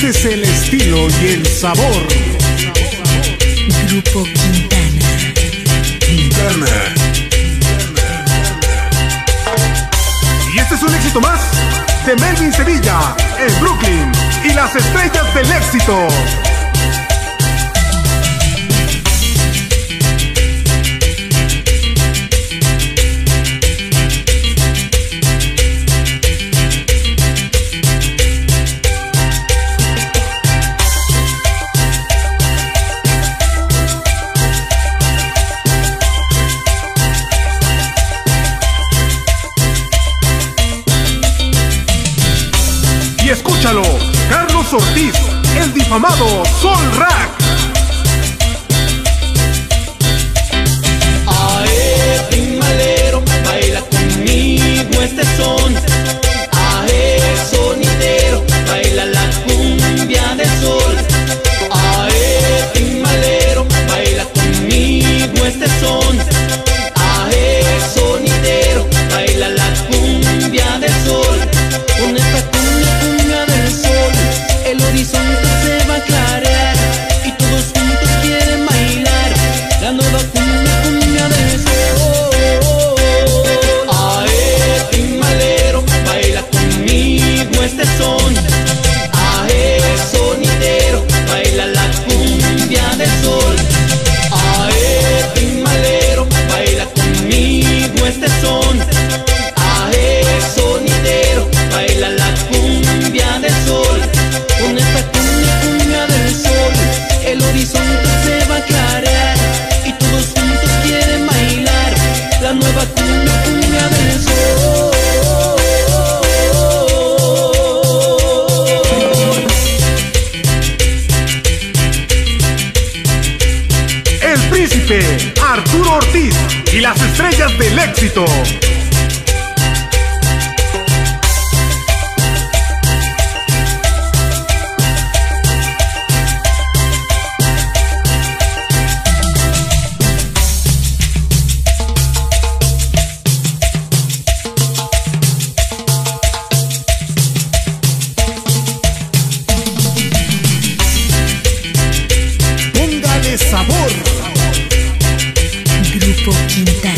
Este es el estilo y el sabor. Grupo Quintana. Y este es un éxito más de Melvin Sevilla en Brooklyn y las estrellas del éxito. Y escúchalo, Carlos Ortiz, el difamado Sol Rack. Ae, timalero, baila conmigo este son. Ae, sonidero, baila la cumbia del sol. Ae, timalero, baila conmigo este son. Ae, sonidero, baila la cumbia del sol. Con esta cumbia del sol, el horizonte se va a clarear y todos juntos quieren bailar la nueva cumbia del sol. Ae, timalero, baila conmigo este son. Ae, sonidero, baila la cumbia del sol. Ae, timalero, baila conmigo este son. Ae, sonidero, baila la cumbia del sol. Con esta cumbia del sol, el horizonte se va a clarear y todos juntos quieren bailar la nueva cumbia del sol. El príncipe Arturo Ortiz y las estrellas del éxito. Póngale sabor. Grupo Quintana.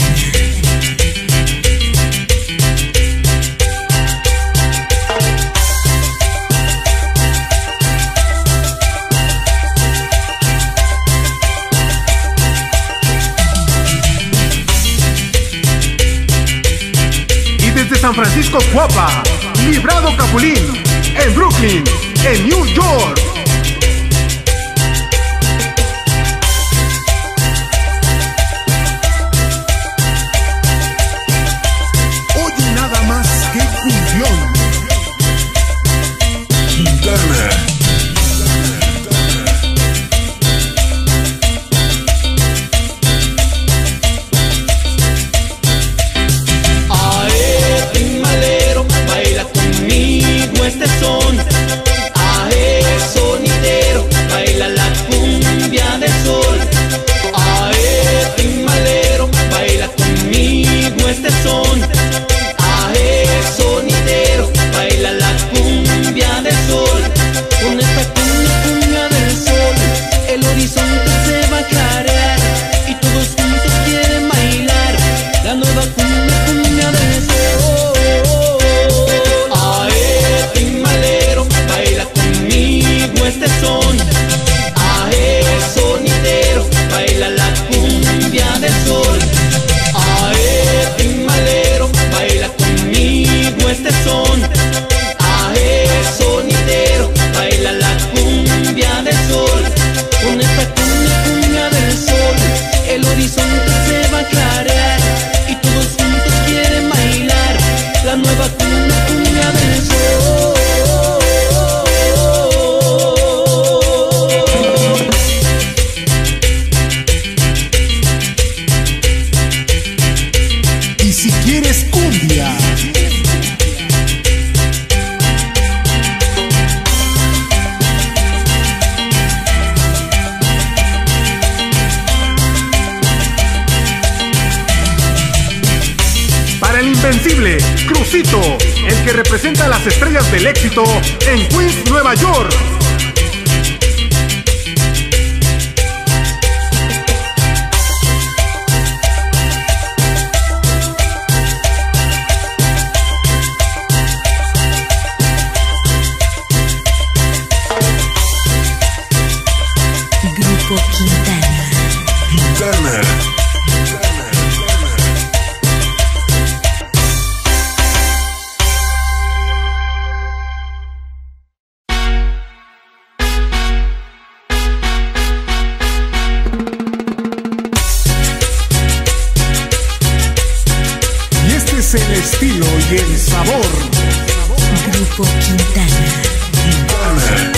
Y desde San Francisco, Cuapa, Librado Capulín, en Brooklyn, en New York. Oye nada más que cumbión. Quintana. Ae, timalero, baila conmigo este son. Ae, sonidero, baila la cumbia del sol. Ae, timalero, baila conmigo este son. Ae, sonidero, baila la cumbia del sol. Con esta cumbia del sol, el horizonte se va a clarear y todos juntos quieren bailar la nueva cumbia del sol. Ae, timalero, baila conmigo este son. Ae, sonidero, baila la cumbia del sol. Ae, timalero, baila conmigo este son. Ae, sonidero, baila la cumbia del sol. Con esta cumbia del sol, el horizonte se va a clarear y todos juntos quieren bailar la nueva cumbia del sol. Y si quieres cumbia, para el invencible Crucito, el que representa a las estrellas del éxito en Queens, Nueva York. Grupo Quintana. Quintana. Y este es el estilo y el sabor. Grupo Quintana. Quintana.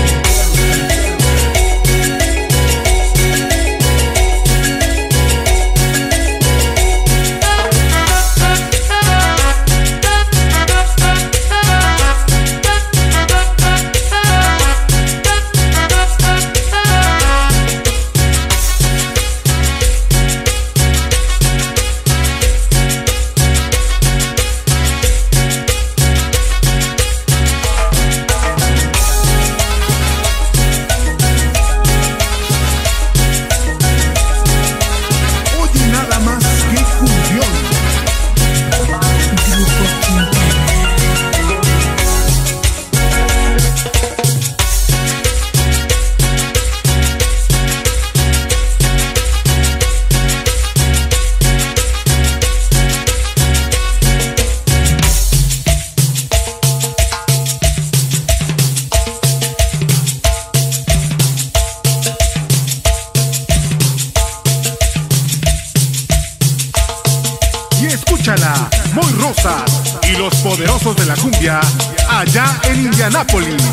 Escúchala, Muy Rosas y los poderosos de la cumbia allá en Indianápolis.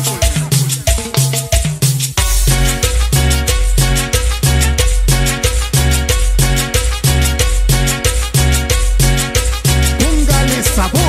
Póngale sabor.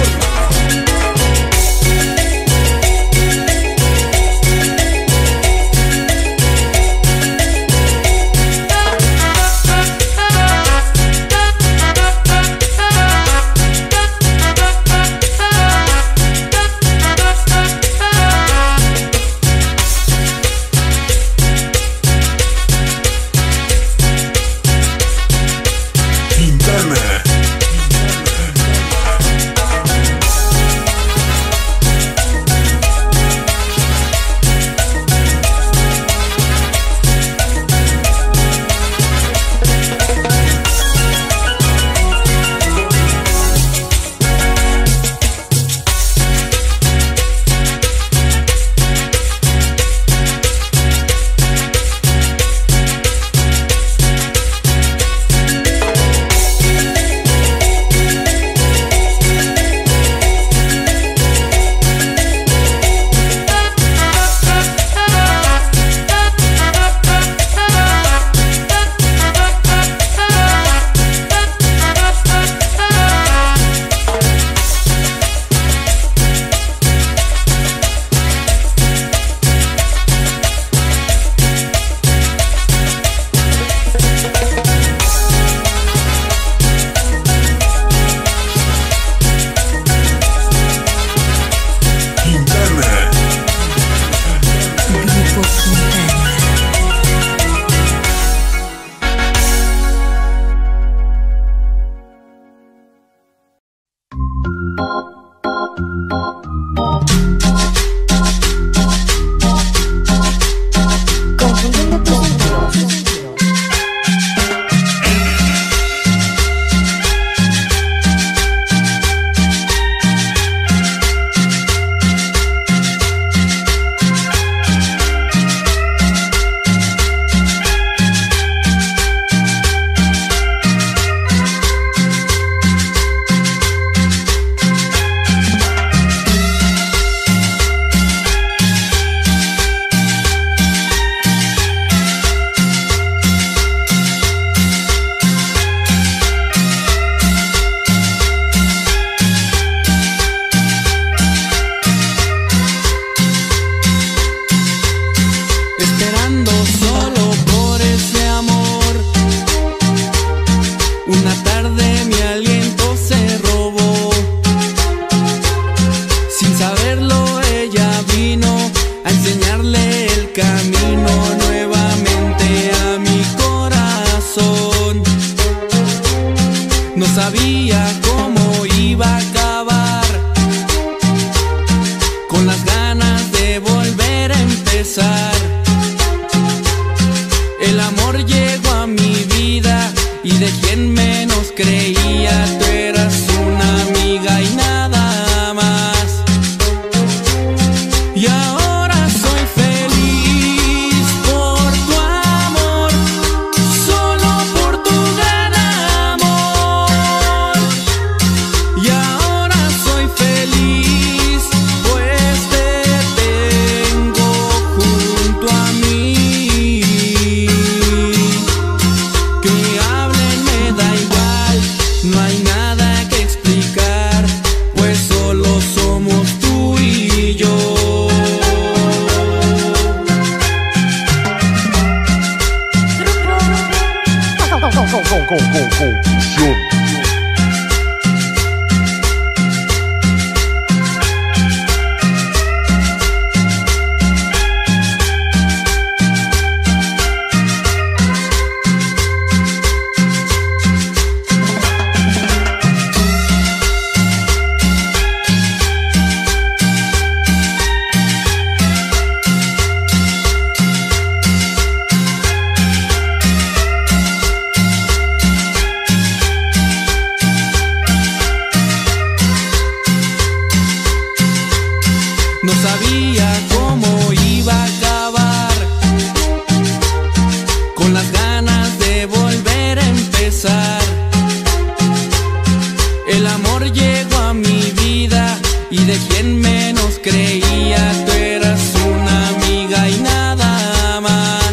Confusión. No sabía cómo iba a acabar, con las ganas de volver a empezar. El amor llegó a mi vida y de quien menos creía, tú eras una amiga y nada más.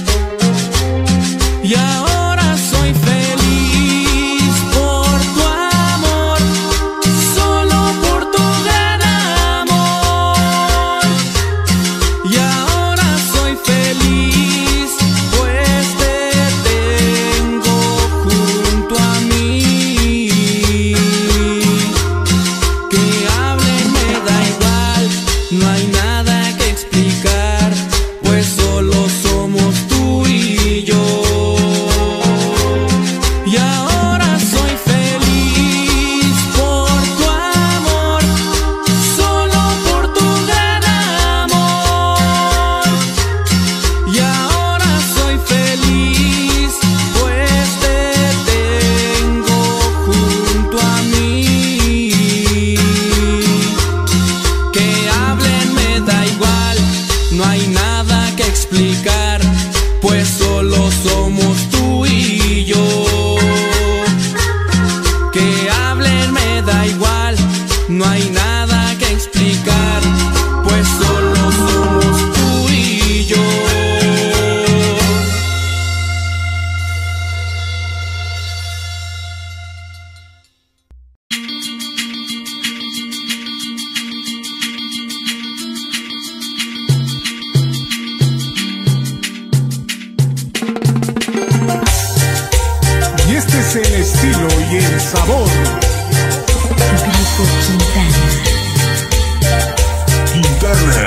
Y ahora soy feliz por tu amor, solo por tu gran amor. Y ahora soy feliz, pues te tengo junto a mí. Que hablen me da igual, no hay nada que explicar, pues solo somos tú y yo. Y ahora soy feliz por tu amor, solo por tu gran amor. Y ahora soy feliz, pues te tengo junto a mí. Que hablen me da igual, no hay nada que explicar, pues solo somos tú y yo. Que hablen me da igual, no hay nada que explicar, pues solo somos tú y yo. Y este es el estilo y el sabor. Grupo Quintana. Quintana.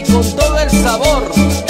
con todo el sabor.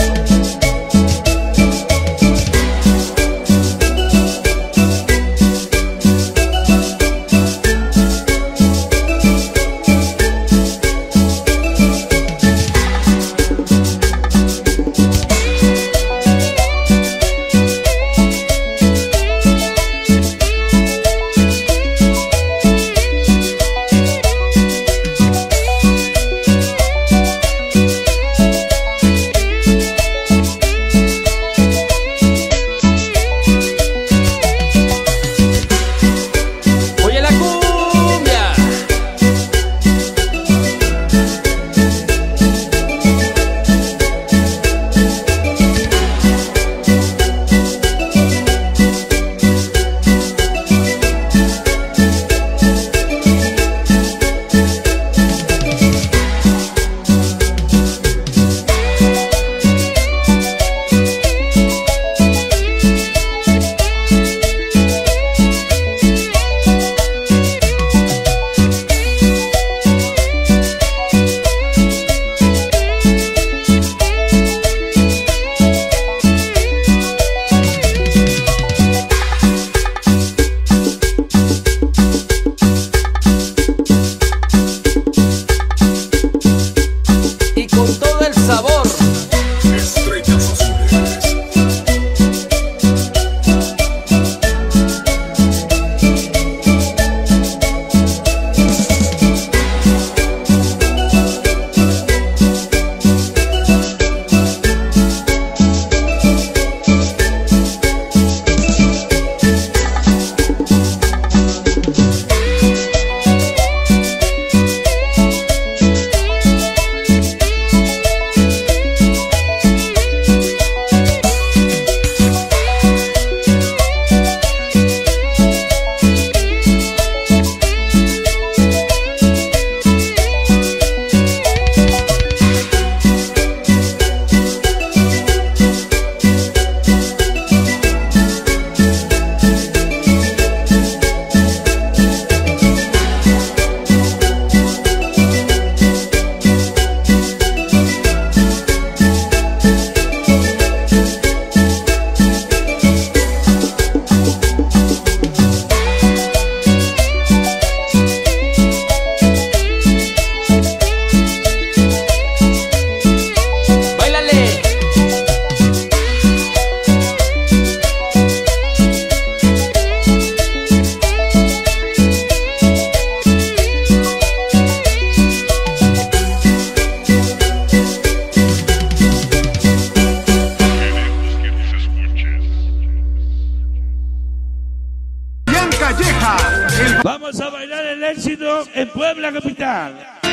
Vamos a bailar el éxito en Puebla capital.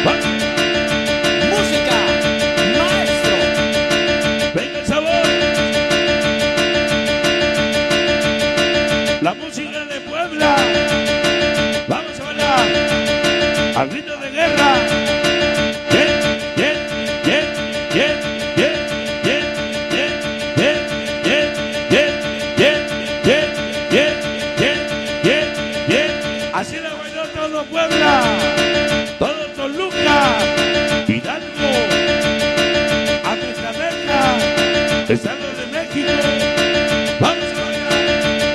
Música, maestro. Venga el sabor. La música de Puebla. Vamos a bailar al ritmo de guerra. Así la bailó todo Puebla, todo Toluca, Hidalgo, Amecameca, Estado de México. Vamos a bailar,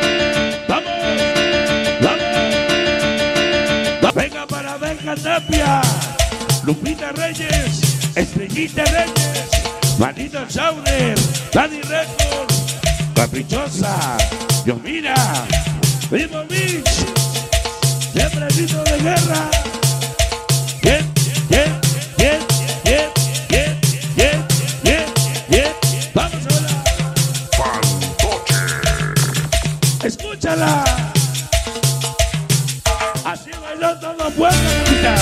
vamos. Venga para Benja Tapia, Lupita Reyes, Estrellita Reyes, Manito Sauder, Dani Records, Caprichosa, Yomira, Vivo Beach. Siempre grito de guerra. Bien. Vamos a hablar. Fantoche. Escúchala. Así bailó todo Puebla capital.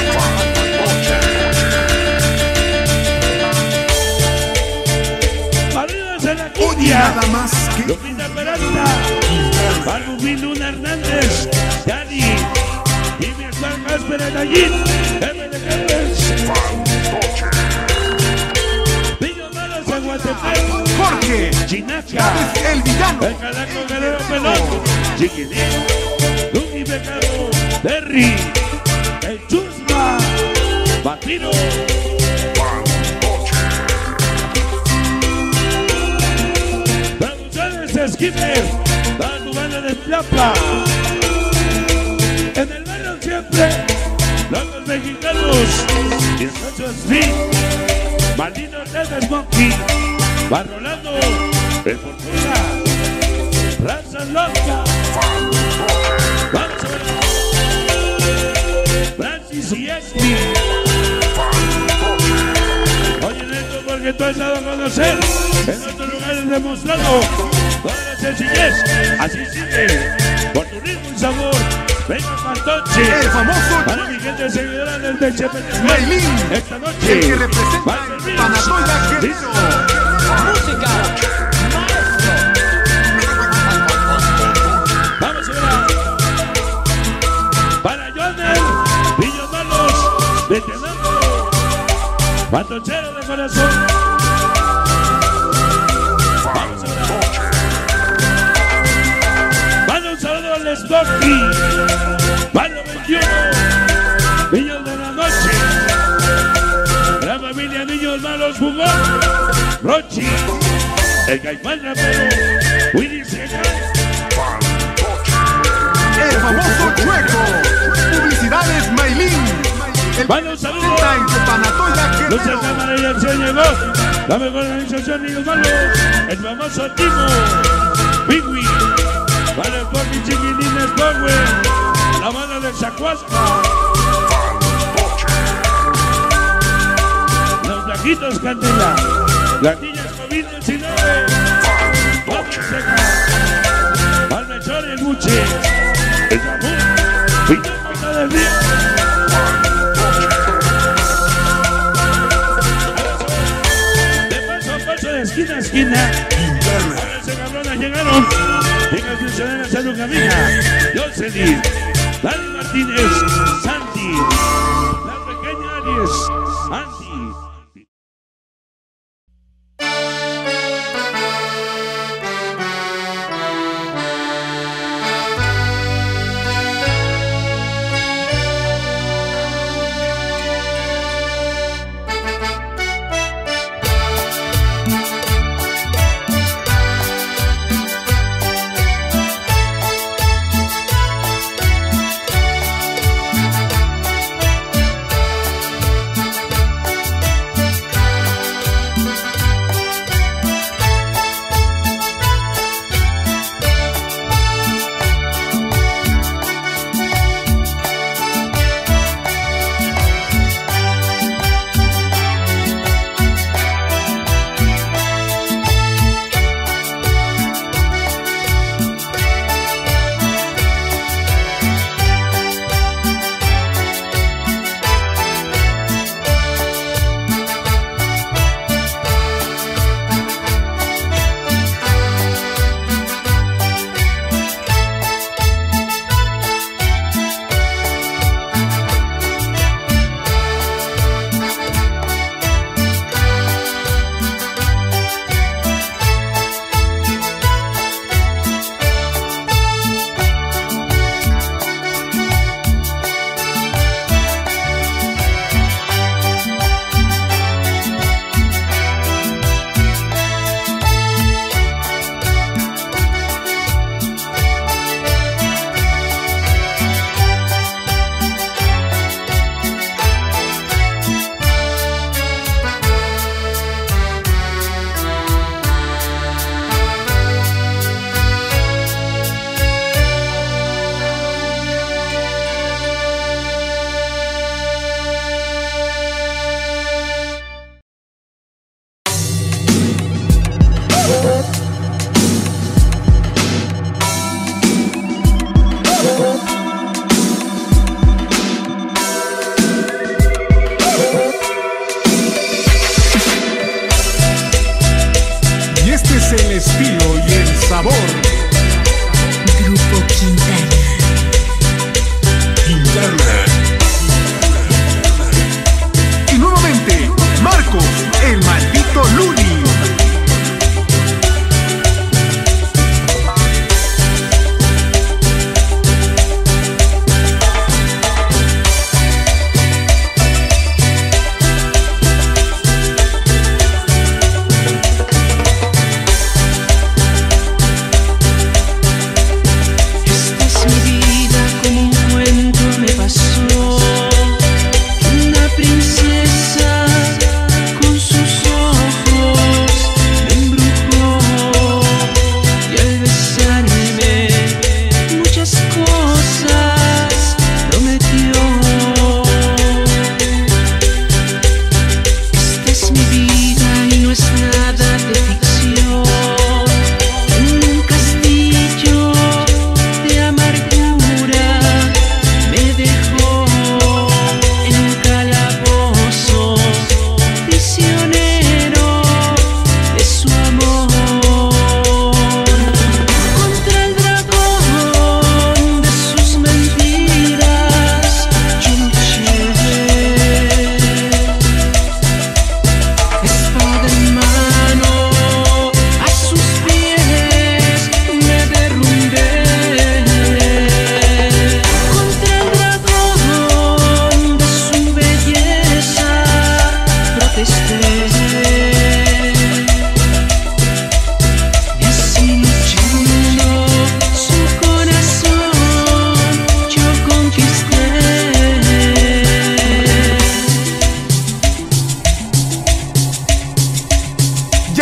Maridos en la cumbia. Nada más que Lupita Peralta, Balbumín Luna Hernández, Dani, Jimmy Juan Casper Anayín, M de Jefes, Pillo Malos en Guatepec, Jorge Chinaca, el villano. el Calaco Guerrero Pelón, Chiquitín, Lucky Pecado, Terry, el Chusma, Batino, Jiménez, toda tu banda de Tlapa. En el barrio siempre, locos mexicanos, 18 Street, Malditos Red Monkey, va Rolando, el Fortuna, Raza Loca. Vamos a ver. Francis y Espi. Oye, Neto, porque tú has dado a conocer en otros lugares demostrando toda la sencillez. Así sigue, por tu ritmo y sabor. Venga, Fantoche. El famoso Para mi gente seguidora del Chepe Maylin, esta noche. el que representa el Panatoya Guerrero. Música, maestro. Vamos a ver. Para Jonel, Niños Malos, de Tenango, Fantochero de corazón. Vamos a ver. Manda un saludo al Stocky. Manda 21, Niños de la Noche. Gran familia, Niños Malos, Fugón, Rochi, el Caimán Rapero, Willy Segal. El famoso Chueco. Publicidades Maylin. El Manda un saludo. representa en Panatoya Lucha Guerrero. Cámara y Acción llegó. La mejor organización, Niños Malos. El famoso Timo. Pigui. Para el Pocky Chiquilines Power. La banda del Zacuasca. Los Blaquitos Candela. Las niñas COVID-19. Vamos Seca. Al Mechor y el Buche. El Ramón. Víctor Puerta del Río. De esquina a esquina. Ahora ese cabronas llegaron. Venga, ciudadanas a tu camina. Jocelyn, Dani Martínez, Santi, la pequeña Aries, Andy.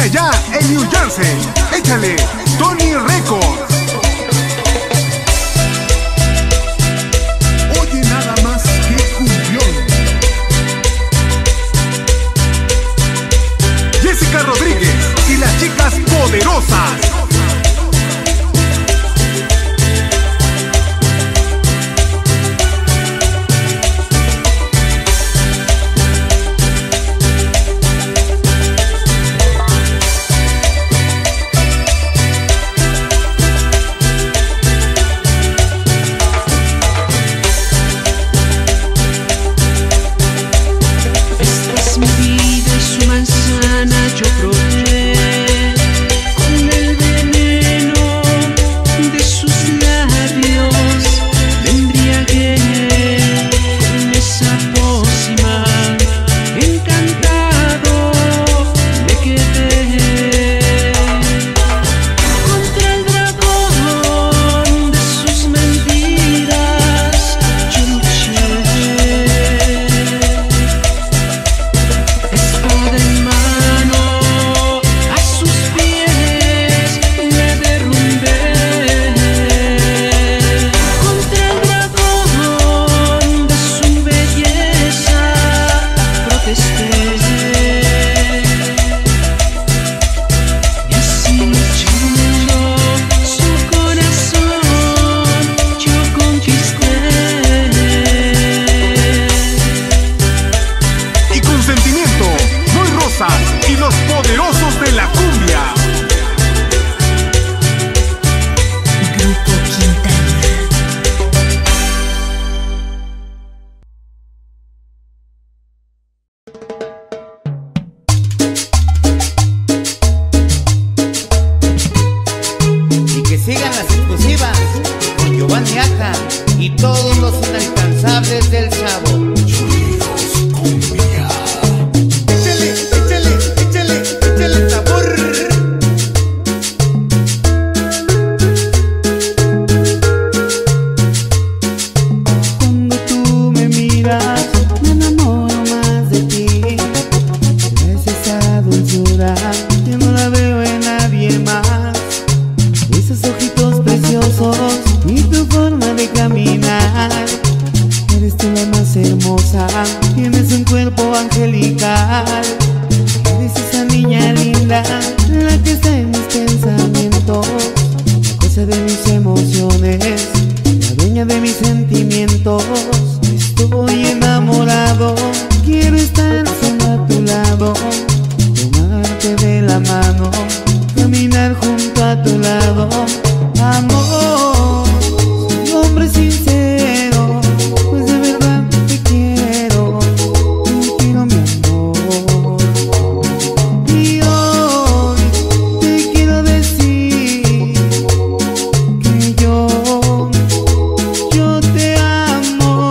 allá en New Jersey, échale Tony Records. Oye nada más que cumbión. Jessica Rodríguez y las chicas poderosas. Y los poderosos de la cumbia. Grupo Quintana. Y que sigan las exclusivas con Giovanni Aja y todos los inalcanzables del Chavo. Yo no la veo en nadie más. Esos ojitos preciosos y tu forma de caminar. Eres tú la más hermosa, tienes un cuerpo angelical. Eres esa niña linda, la que está en mis pensamientos, la cosa de mis emociones, la dueña de mis sentimientos. Estoy enamorado, quiero estar solo a tu lado, de la mano, caminar junto a tu lado. Amor, soy hombre sincero, pues de verdad te quiero mi amor. Y hoy te quiero decir que yo te amo.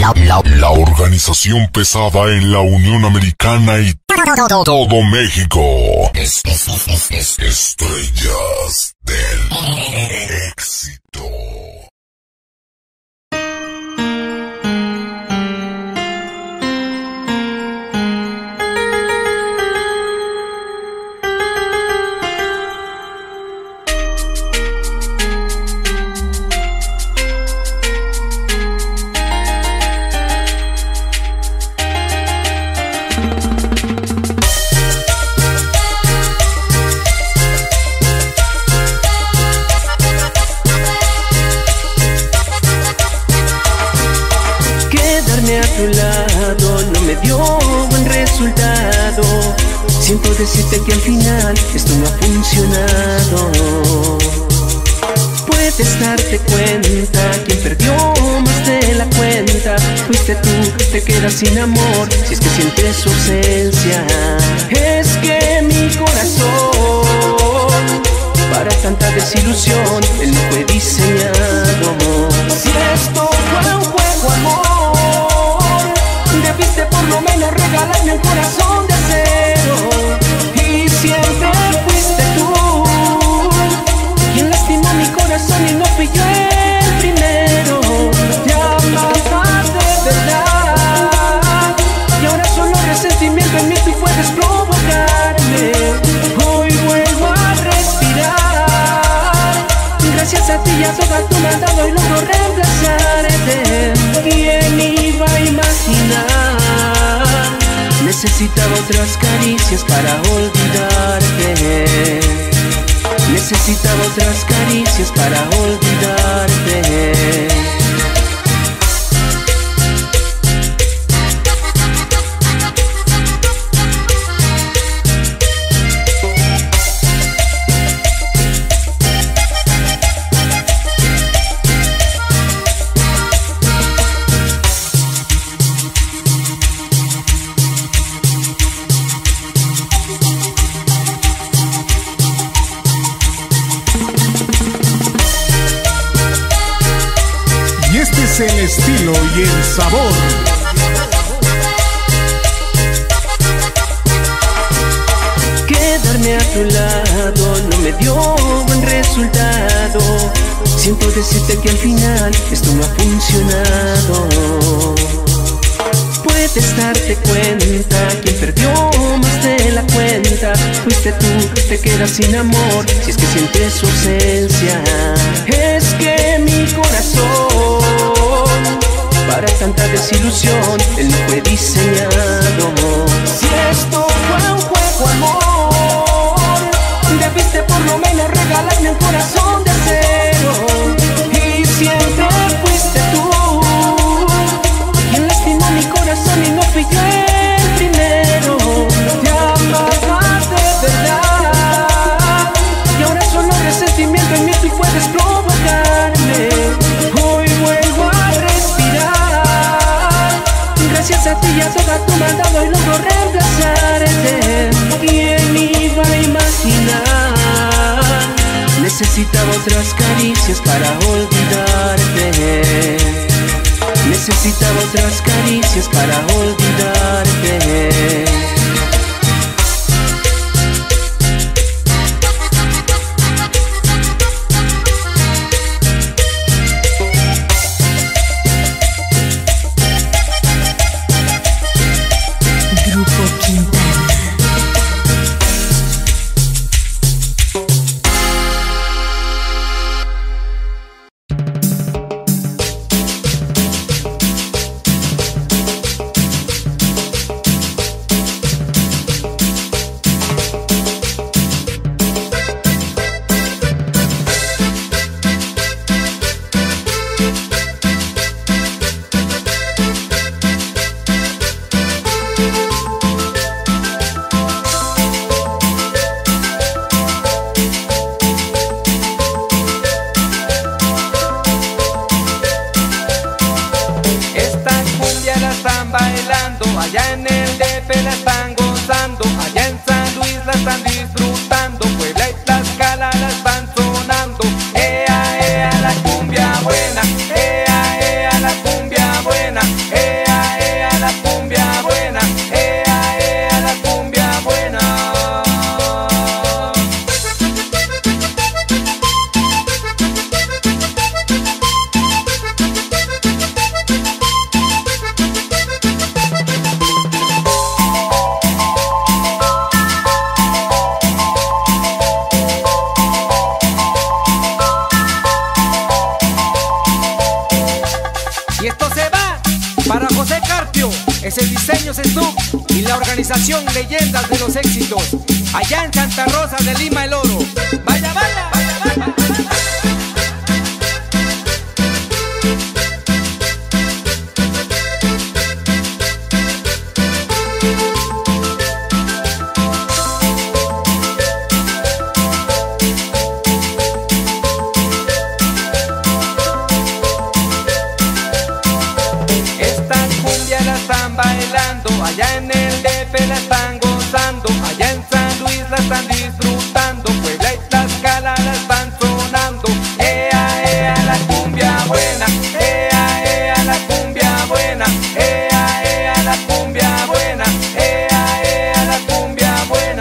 La organización pesada en la Unión Americana y todo México. Estrellas del éxito. Siento decirte que al final esto no ha funcionado. Puedes darte cuenta, quien perdió más de la cuenta fuiste tú, te quedas sin amor si es que sientes su ausencia. Es que mi corazón para tanta desilusión él no fue diseñado. Si esto fue un juego, amor, debiste por lo menos regalarme un corazón de acero. Y siempre fuiste tú quien lastimó mi corazón y no fui yo el primero. Te amaba de verdad y ahora solo resentimiento en mí tú puedes provocarme. Hoy vuelvo a respirar gracias a ti y a toda tu maldad hoy logro reemplazarte. ¿Quién iba a imaginar? Necesitaba otras caricias para olvidarte. Necesitaba otras caricias para olvidarte. El estilo y el sabor. Quedarme a tu lado no me dio buen resultado. Siento decirte que al final esto no ha funcionado. Puedes darte cuenta, quien perdió más de la cuenta fuiste tú, te quedas sin amor si es que sientes su ausencia. Es que mi corazón para tanta desilusión él no fue diseñado. Si esto fue un juego, amor, debiste por lo menos regalarme un corazón de acero. Y siempre fuiste tú quien lastimó mi corazón y no fui yo el primero. Te amaba de verdad y ahora solo resentimiento en mí tú puedes provocarme. Hoy vuelvo a respirar gracias a ti y a toda tu maldad hoy logro reemplazarte. ¿Quién iba a imaginar? Necesitaba otras caricias para olvidarte. Necesitaba otras caricias para olvidarte. allá en el DF la están gozando, allá en San Luis la están disfrutando, Puebla y Tlaxcala la están sonando. Ea, ea, la cumbia buena, ea, ea, la cumbia buena, ea. es el diseño Sestub y la organización Leyendas de los Éxitos, allá en Santa Rosa de Lima, El Oro. ¡Vaya, vaya! ¡Vaya, vaya! Allá en el DF la están gozando, allá en San Luis la están disfrutando, Puebla y Tlaxcala la están sonando. ¡Ea, ea, la cumbia buena! ¡Ea, ea, la cumbia buena! ¡Ea, ea, la cumbia buena! ¡Ea, ea, la cumbia buena!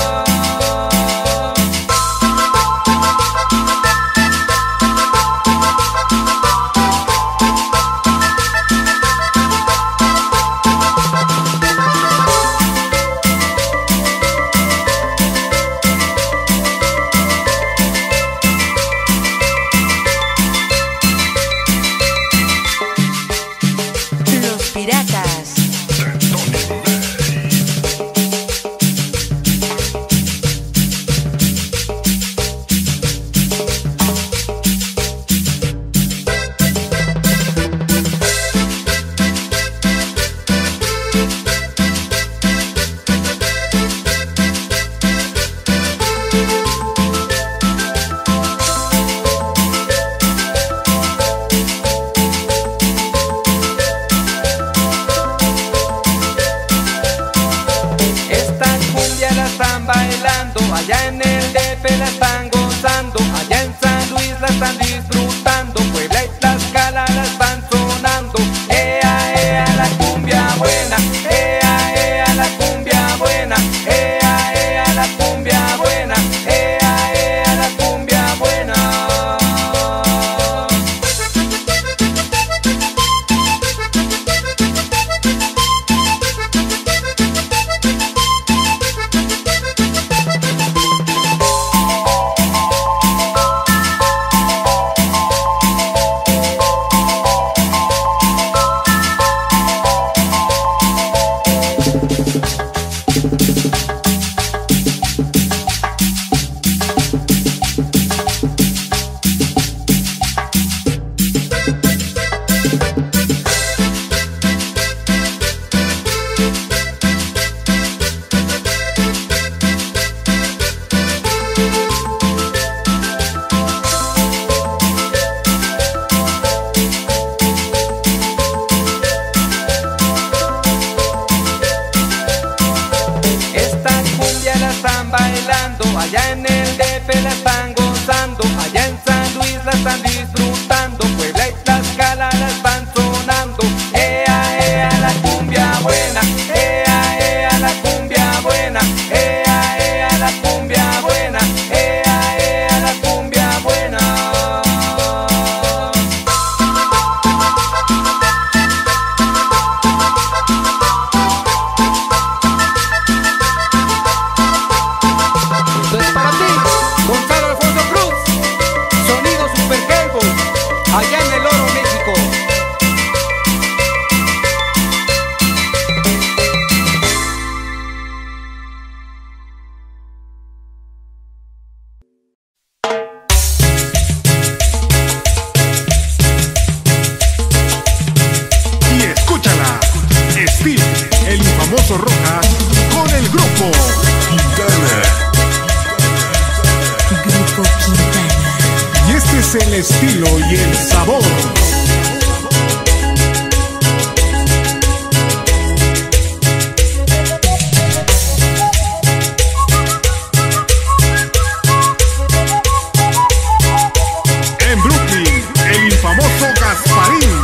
Allá en el DF la están gozando, allá en San Luis la están disfrutando, Puebla y Tlaxcala la están sonando. ¡Ea, ea, la cumbia buena! ¡Ea, ea, la cumbia buena! ¡Ea, ea, la cumbia buena! ¡Ea, ea, la cumbia buena! Allá en el DF la están gozando, allá en San Luis la están disfrutando, Puebla y Tlaxcala la están sonando. ¡Ea, ea, la cumbia buena! ¡Ea, ea, la cumbia buena! ¡Ea, ea, la cumbia buena! ¡Ea, ea, la cumbia buena! Allá en El Oro, México. Y escúchala, Steve, el infamoso Rojas, con el grupo Quintana. Grupo Quintana. Y este es el estilo y el sabor. En Brooklyn, el infamoso Gasparín.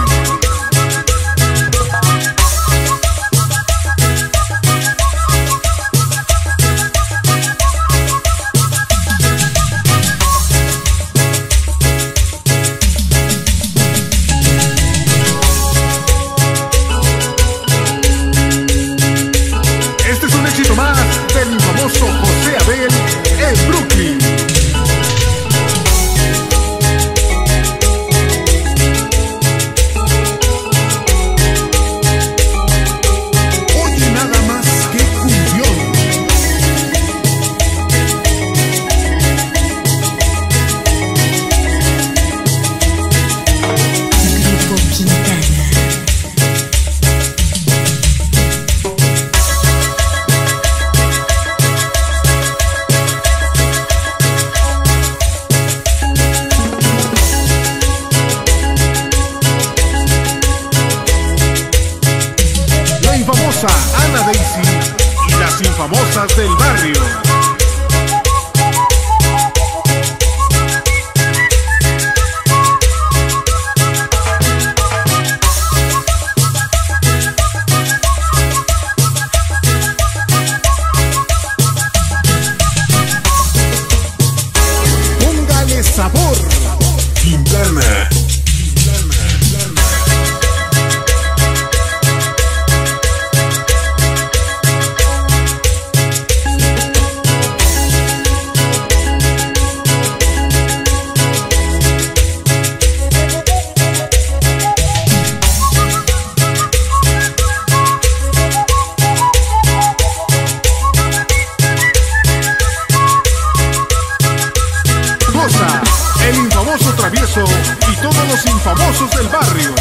famosas del barrio. Póngale sabor. Quintana. Goza, el infamoso travieso y todos los infamosos del barrio.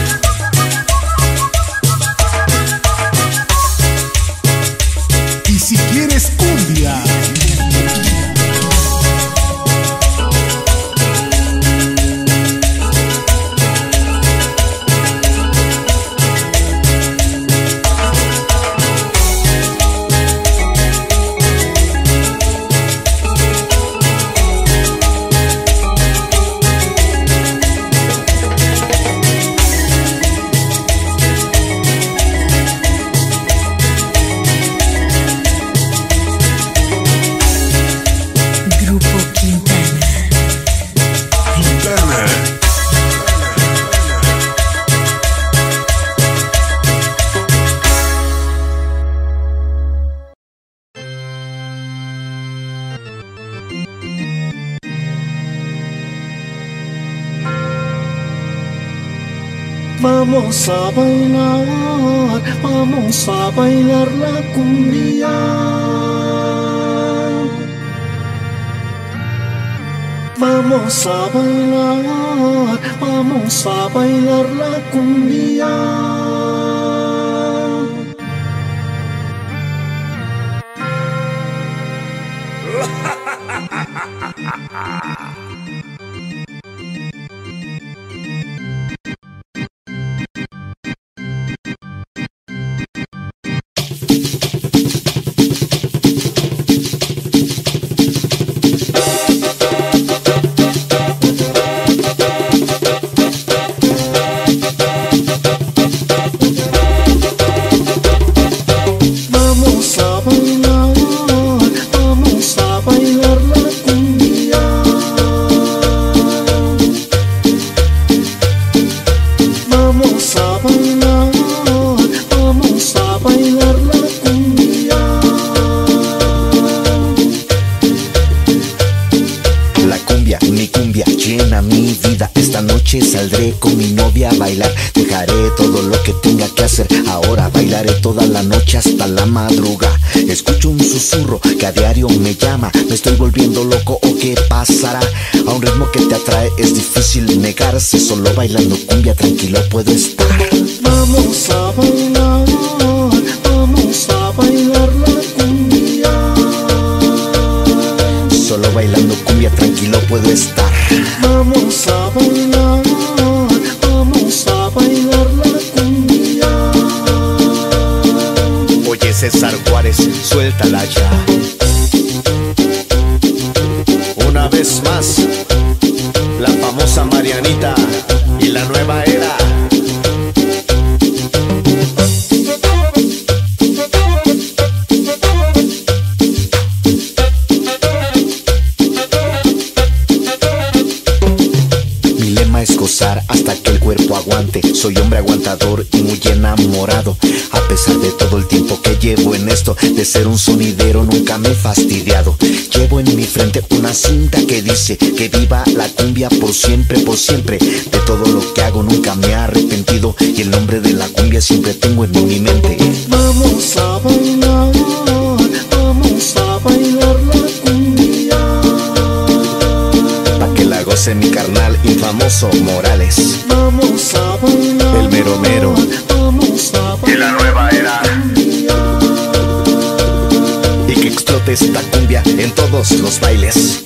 Y si quieres cumbia, Grupo Quintana. Quintana. Vamos a bailar la cumbia. Vamos a bailar la cumbia. Vamos a bailar la cumbia. Vamos a bailar la cumbia. La cumbia, mi cumbia, llena mi vida. Esta noche saldré con mi novia a bailar. Dejaré todo lo que tenga que hacer. Ahora bailaré toda la noche hasta la madrugada. Escucho un susurro que a diario me llama. Me estoy volviendo loco o qué pasará. A un ritmo que te atrae es difícil negarse. Solo bailando cumbia tranquilo puedo estar. Vamos a bailar la cumbia. Solo bailando cumbia tranquilo puedo estar. Vamos a bailar la cumbia. Oye César Juárez, suéltala ya. Una vez más, la famosa Marianita y la nueva era. Es gozar hasta que el cuerpo aguante. Soy hombre aguantador y muy enamorado. A pesar de todo el tiempo que llevo en esto, de ser un sonidero nunca me he fastidiado. Llevo en mi frente una cinta que dice que viva la cumbia por siempre, por siempre. De todo lo que hago nunca me he arrepentido y el nombre de la cumbia siempre tengo en mi mente. Vamos a bailar la cumbia. Pa' que la goce mi carnal infamoso Morales. Vamos a bailar el mero mero. Y la nueva era. Y que explote esta cumbia en todos los bailes.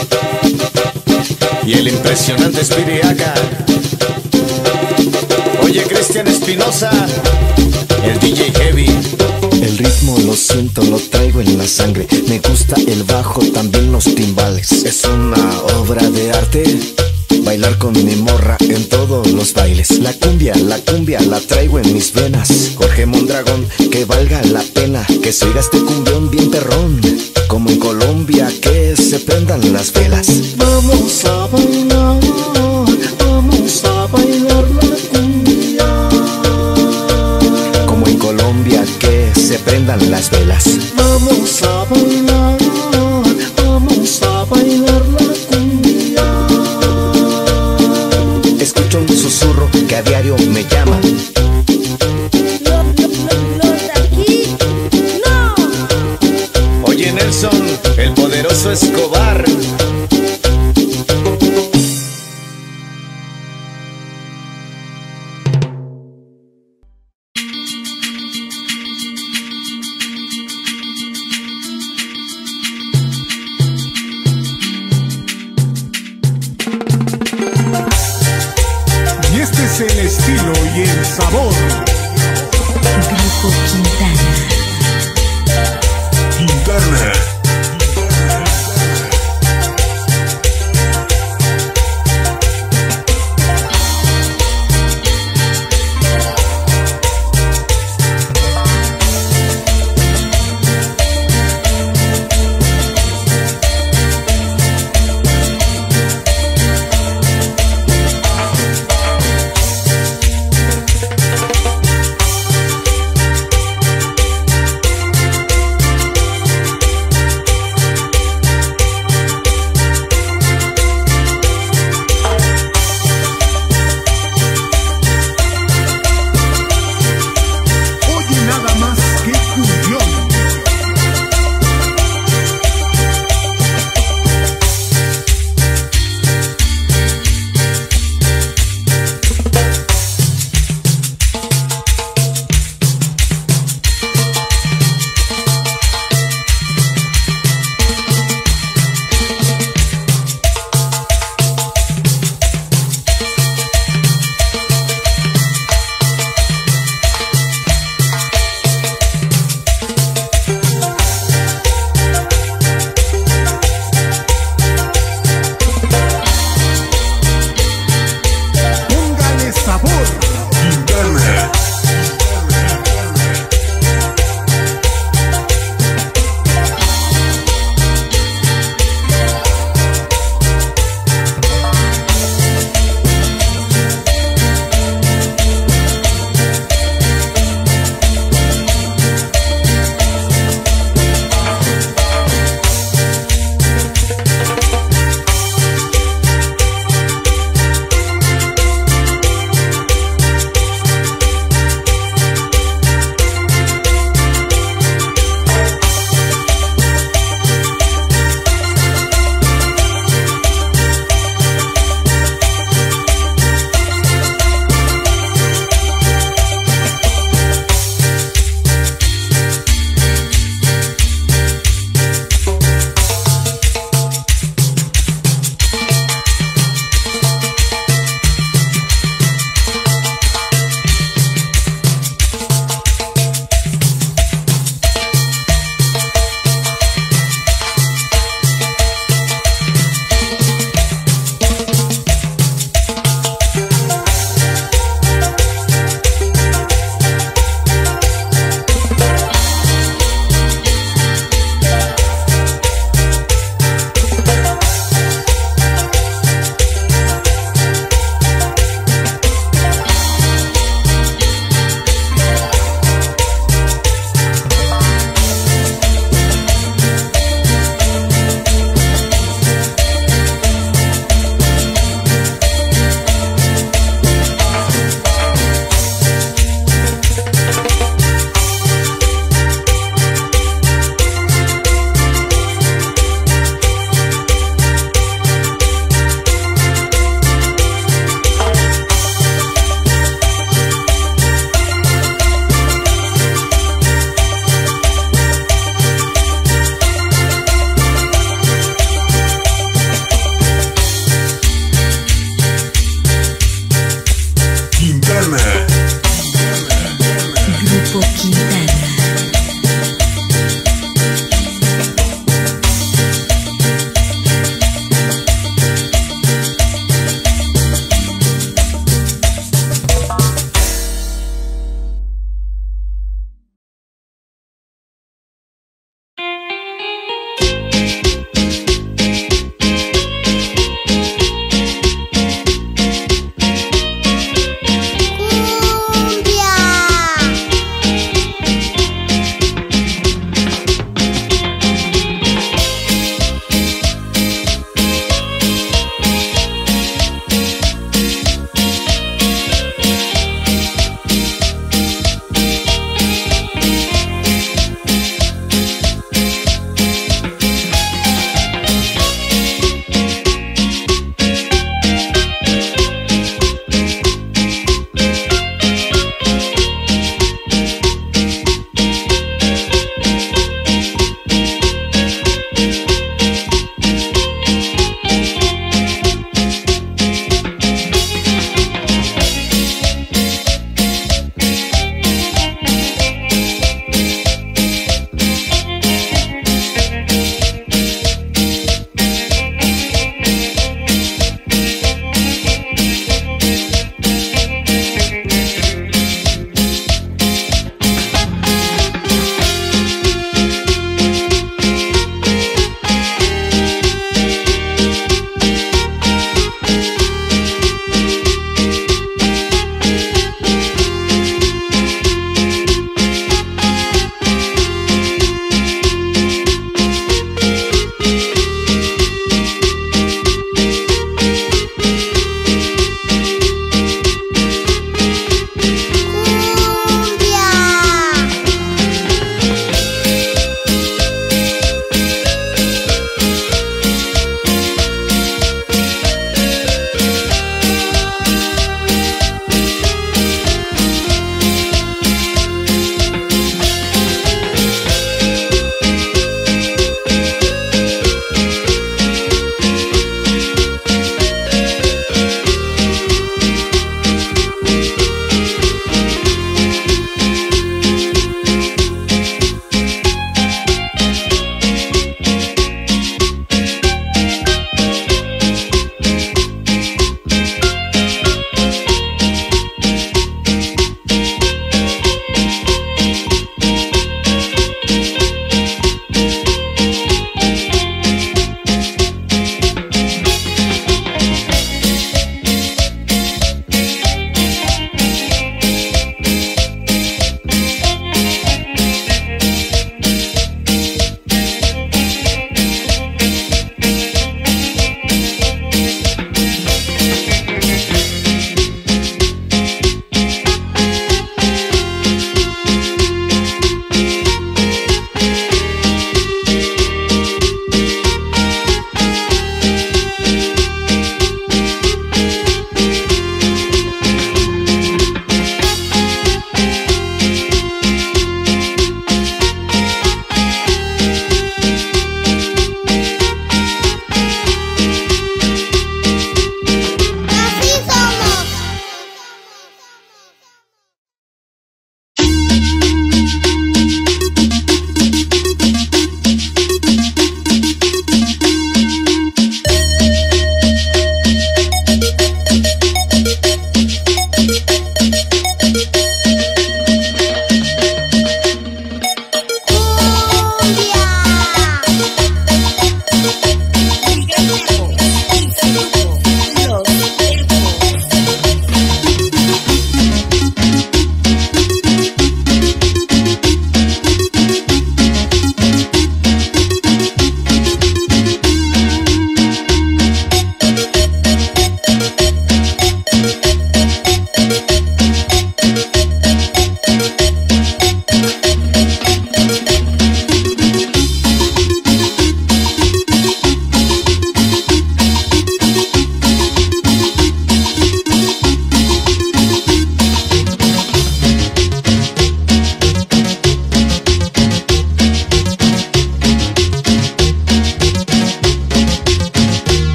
Y el impresionante Spiriaca. Oye Oye, Cristian Espinosa, el DJ Heavy. El ritmo lo siento, lo traigo en la sangre. Me gusta el bajo, también los timbales. Es una obra de arte bailar con mi morra en todos los bailes. La cumbia la traigo en mis venas. Jorge Mondragón, que valga la pena que se oiga este cumbión bien perrón. Como en Colombia, que se prendan las velas. Vamos a bailar la cumbia. Como en Colombia, que se prendan las velas. Vamos a bailar la cumbia. Escucho un susurro que a diario me llama. Oye, Nelson, el poderoso Escobar. Y este es el estilo y el sabor. Grupo Quintana. Quintana.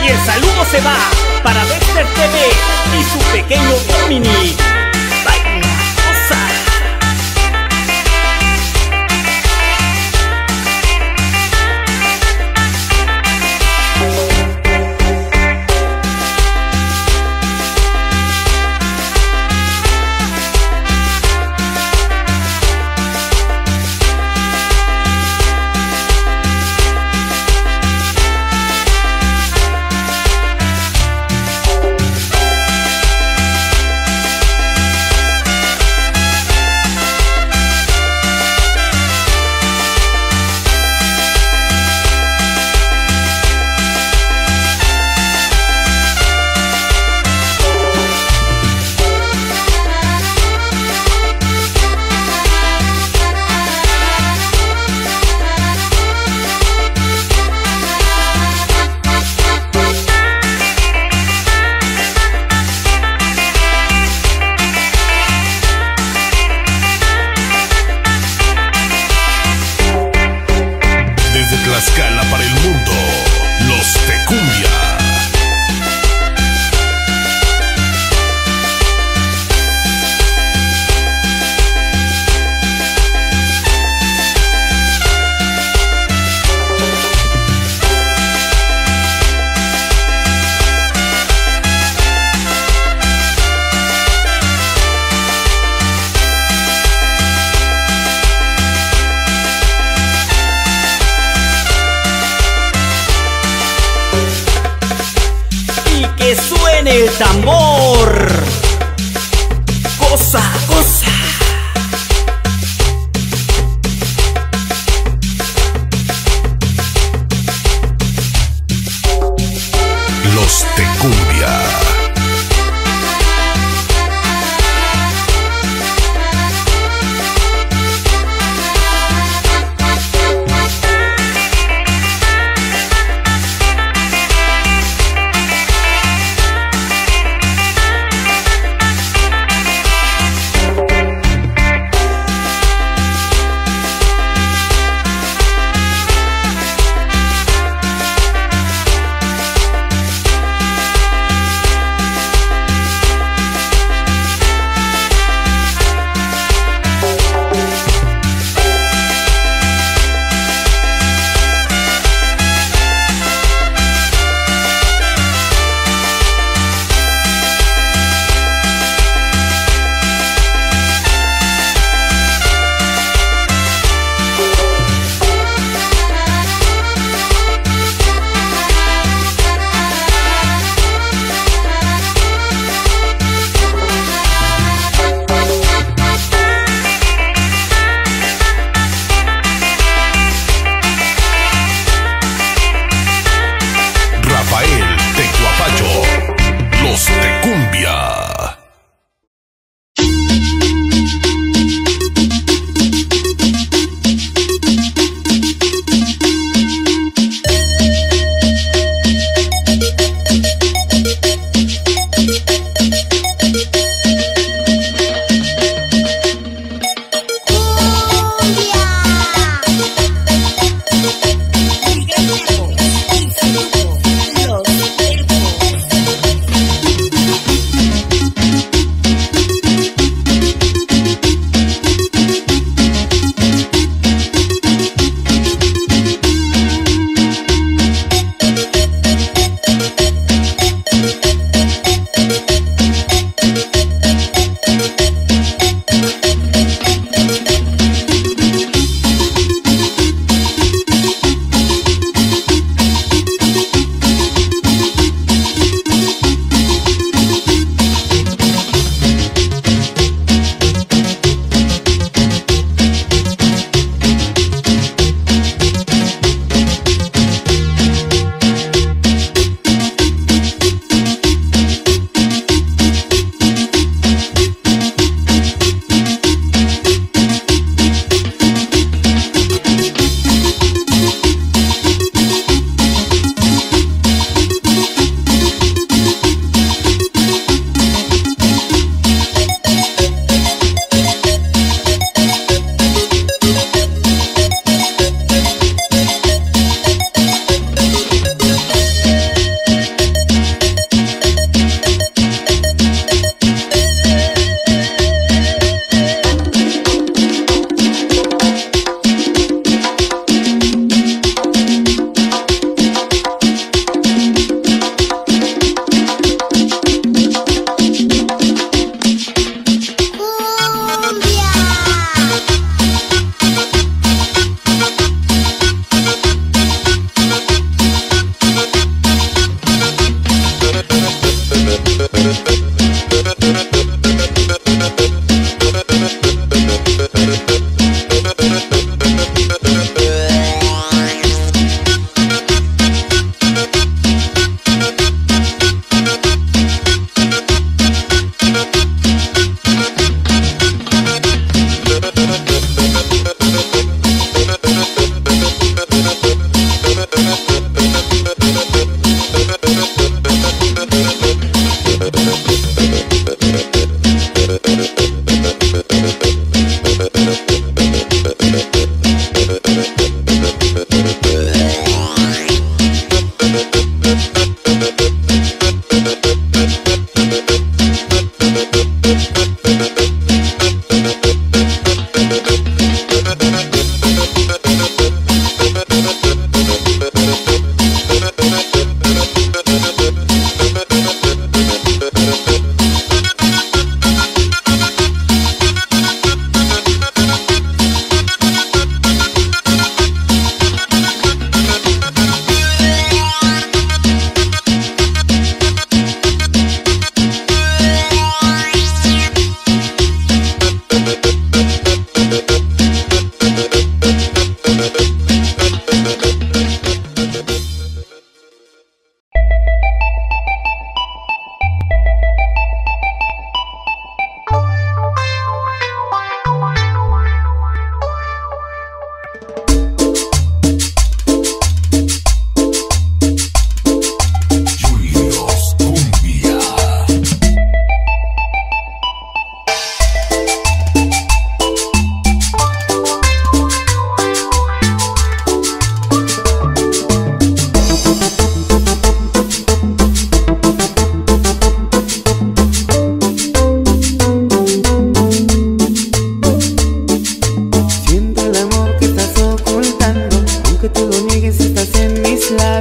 Y el saludo se va para Dexter TV y su pequeño Domini. Baila, goza. Tlaxcala para el mundo, los de cumbia. Que suene el tambor. Goza, goza. Los de cumbia.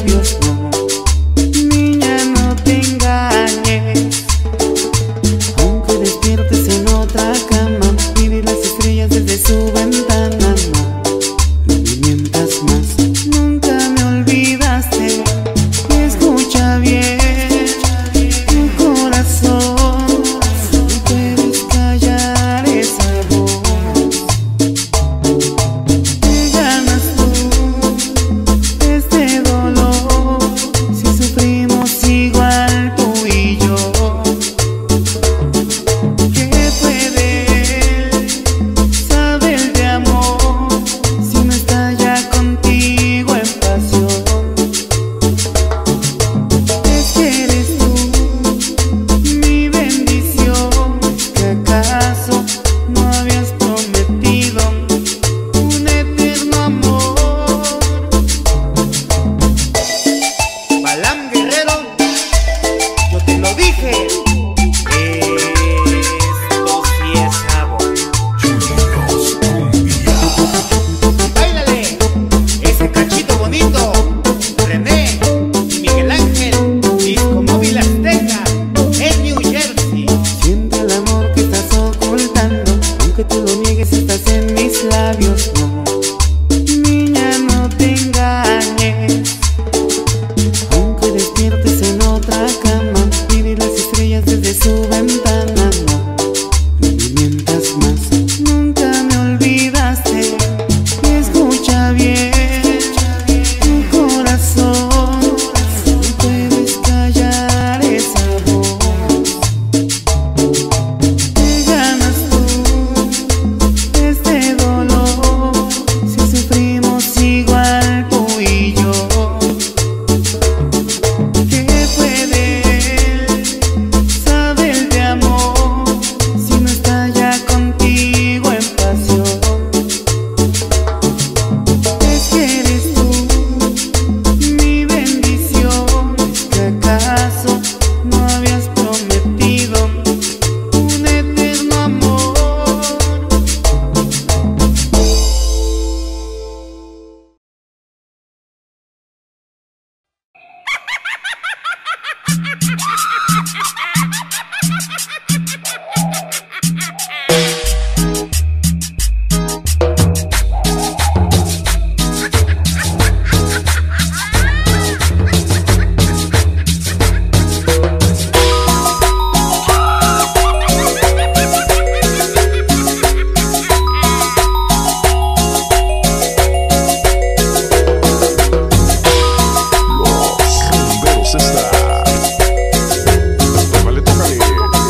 labios, no. Niña, no te engañes. Aunque despiertes en otra cama, mire las estrellas desde su ventana, no. No me mientas más, nunca me olvidaste. Y escucha bien tu corazón, no puedes callar esa voz. Te ganas tú este dolor, si sufrimos igual tú y yo. ¿Qué puede saber de amor si no está ya contigo en pasión? Es que eres tú mi bendición. ¿Que acaso no habías prometido un eterno amor? Balam Guerrero, yo te lo dije. Esto sí es sabor. Báilale ese cachito bonito. René y Miguel Ángel, Disco Móvil Azteca en New Jersey. Siente el amor que estás ocultando, aunque tú lo niegues, estás en mis labios, no. Niña, no te engañes. Aunque despiertes en otra cama, mire las estrellas desde su ventana, no. No me mientas más, nunca me olvidaste. Y escucha bien tu corazón, no puedes callar esa voz. Te ganas tú este dolor, si sufrimos igual tú y yo. ¿Qué puede saber de amor si no está ya contigo en pasión? Es que eres tú mi bendición. ¿Que acaso no habías prometido un eterno amor? Rumberos está. Tómale, tócale.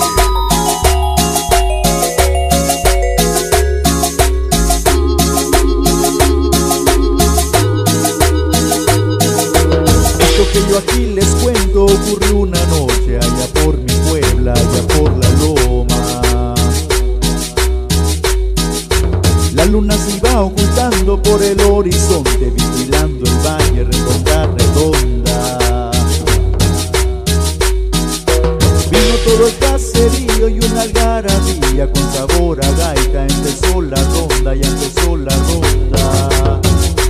Esto que yo aquí les cuento ocurrió una noche allá por mi Puebla, allá por la loma. La luna se iba ocultando por el horizonte, vigilando el valle redonda, redonda. Vino todo el caserío y una algarabía con sabor a gaita. Empezó la ronda y empezó la ronda.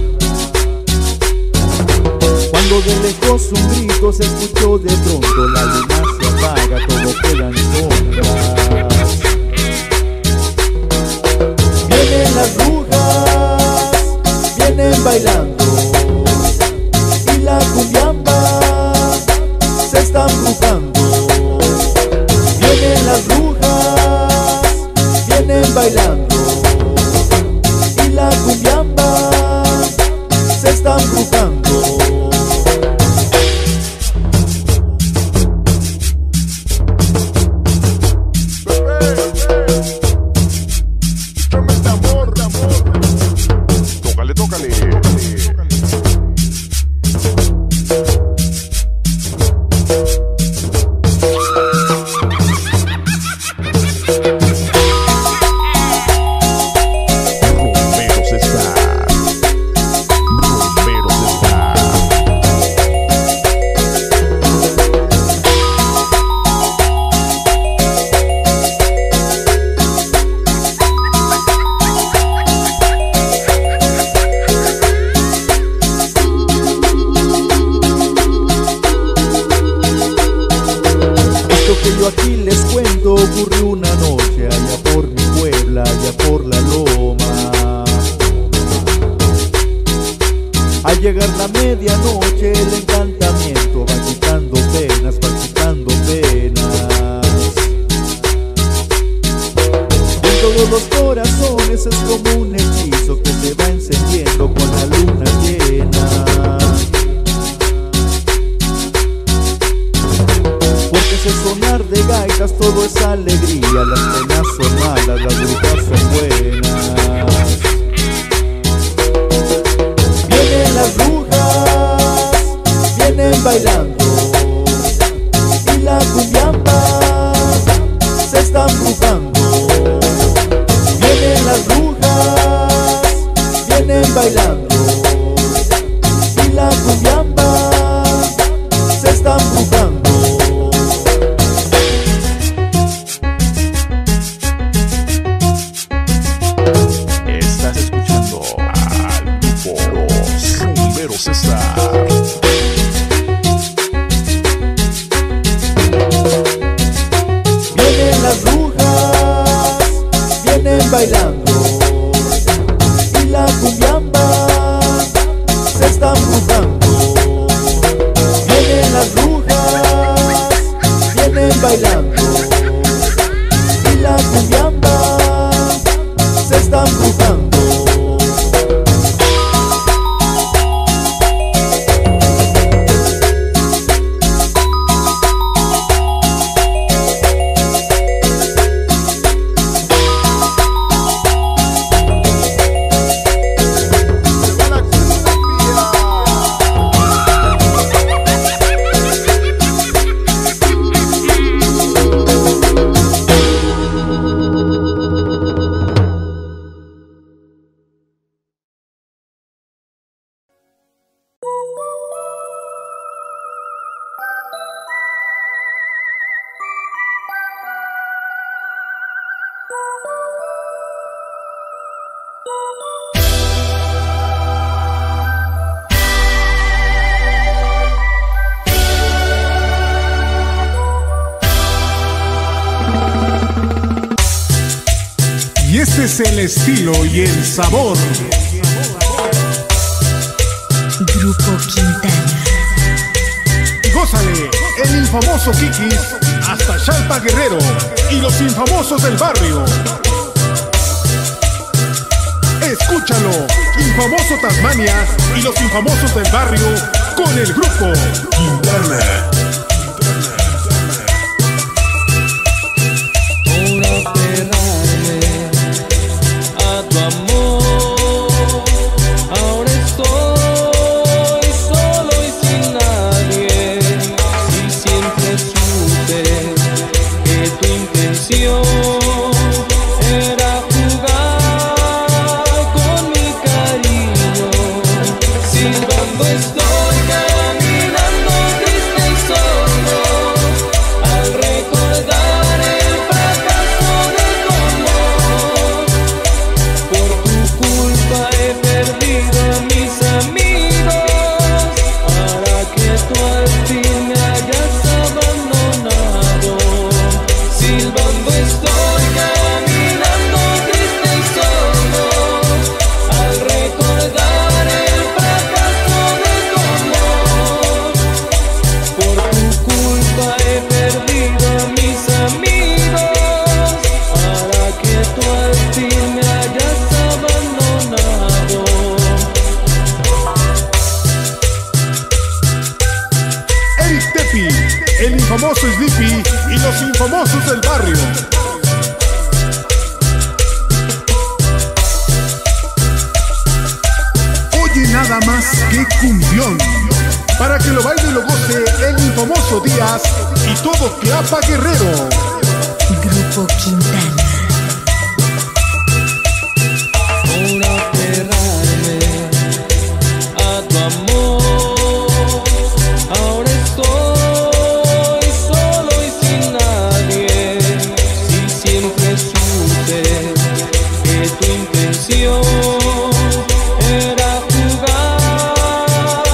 Cuando de lejos un grito se escuchó de pronto, la luna se apaga, todo queda en sombras. Vienen las brujas, vienen bailando, y la cumbiamba se están brujando. Vienen las brujas, vienen bailando, y la cumbiamba se están brujando. Pero aquí les cuento, ocurrió una noche allá por mi Puebla, allá por la loma. Al llegar la medianoche el encantamiento va quitando penas, va quitando penas. En todos los corazones es como un hechizo que se va encendiendo con la luna llena. Porque ese sonar de gaitas todo es alegría, las penas son malas, las brujas son buenas. Vienen las brujas, vienen bailando, y la cumbiamba se están brujando. Vienen las brujas, vienen bailando, y la cumbiamba se están brujando. Estás escuchando al grupo Los Rumberos César. Vienen las brujas, vienen bailando, y la cumbiamba se están brujando. Vienen las brujas, vienen bailando, y la cumbiamba se están brujando. Y este es el estilo y el sabor. Grupo Quintana. Gózale, el infamoso Kikis, hasta Chalpa Guerrero y los infamosos del barrio. Escúchalo, infamoso Tasmanias y los infamosos del barrio con el grupo Quintana. El infamoso Sleepy y los infamosos del barrio. Oye nada más que cumbión, para que lo baile y lo goce el infamoso Díaz y todo Tlapa Guerrero. Grupo Quintana.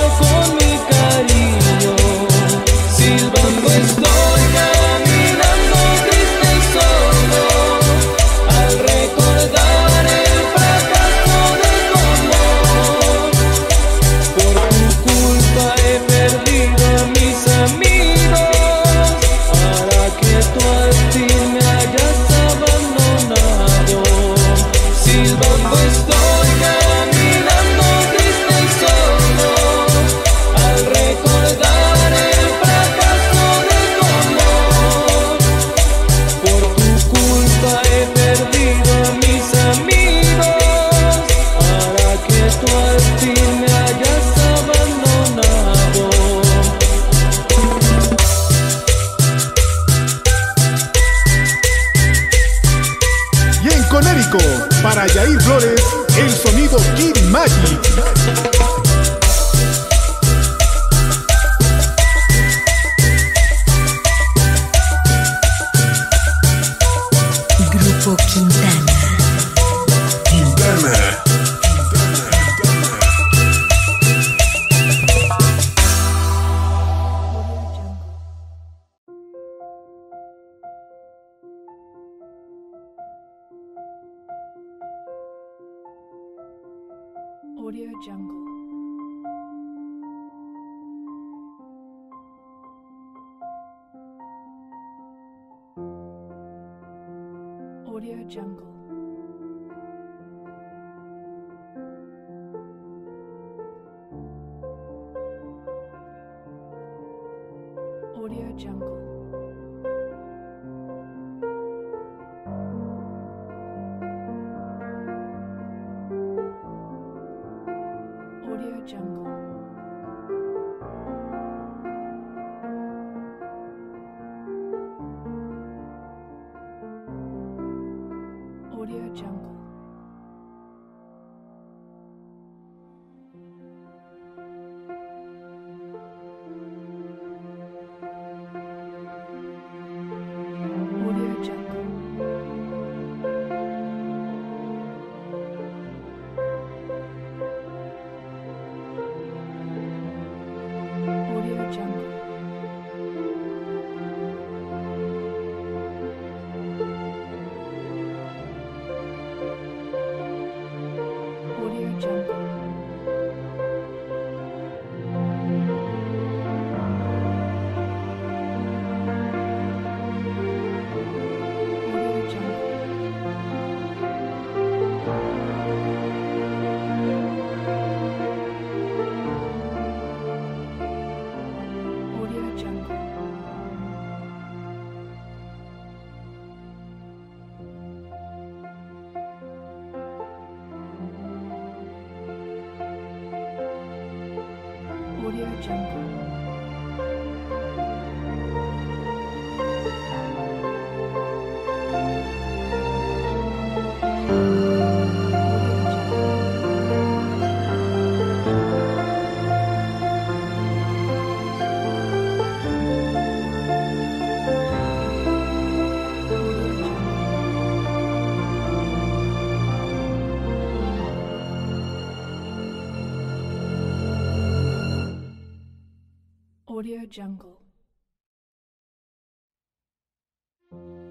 Silbando estoy caminando. México, para Yair Flores, el sonido Kid Magic. Grupo Quintana. Audio Jungle. Audio Jungle. Audio Jungle. Audio Jungle. Audio Jungle. Audio Jungle. Audio Jungle. Audio Jungle. Audio Jungle. Audio Jungle. Audio Jungle. Audio Jungle.